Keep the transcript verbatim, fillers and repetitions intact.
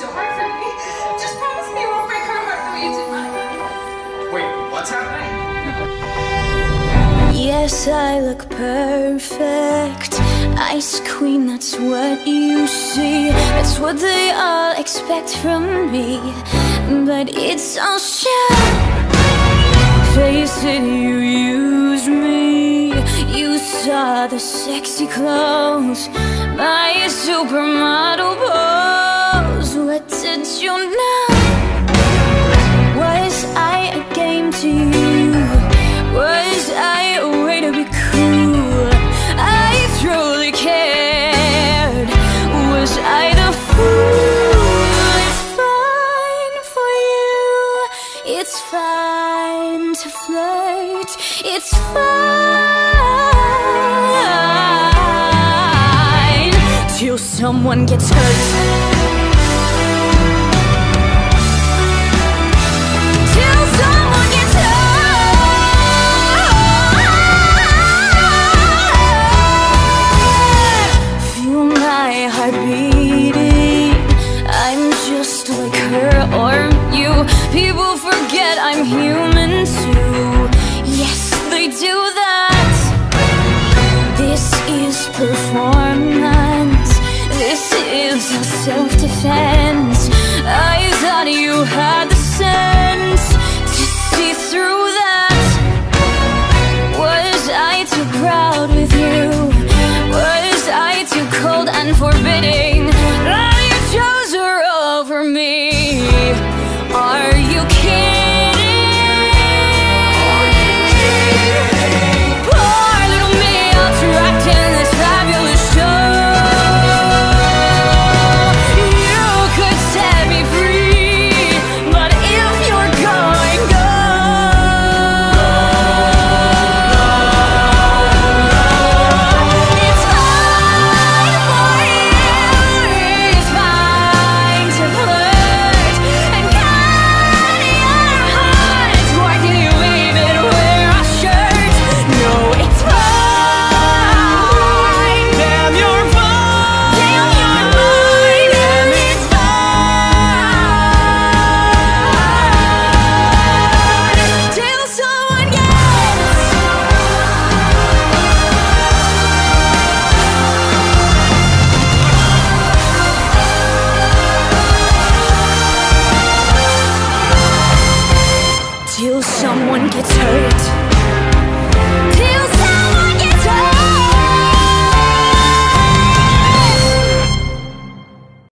hard for me. Just promise me you won't break her heart the way you did mine. Wait, what's happening? Yes, I look perfect. Ice queen, that's what you see. That's what they all expect from me. But it's all shit. Face it, you used me. You saw the sexy clothes, my supermodel pose. What did you know? Was I a game to you? Was I a way to be cool? I truly cared. Was I the fool? It's fine for you. It's fine to flirt. It's fine till someone gets hurt. Till someone gets hurt. Feel my heart beating. I'm just like her or you. People forget I'm human too. Yes, they do that. This is performance. This is a self-defense. I thought you had the sense to see through that. Was I too proud with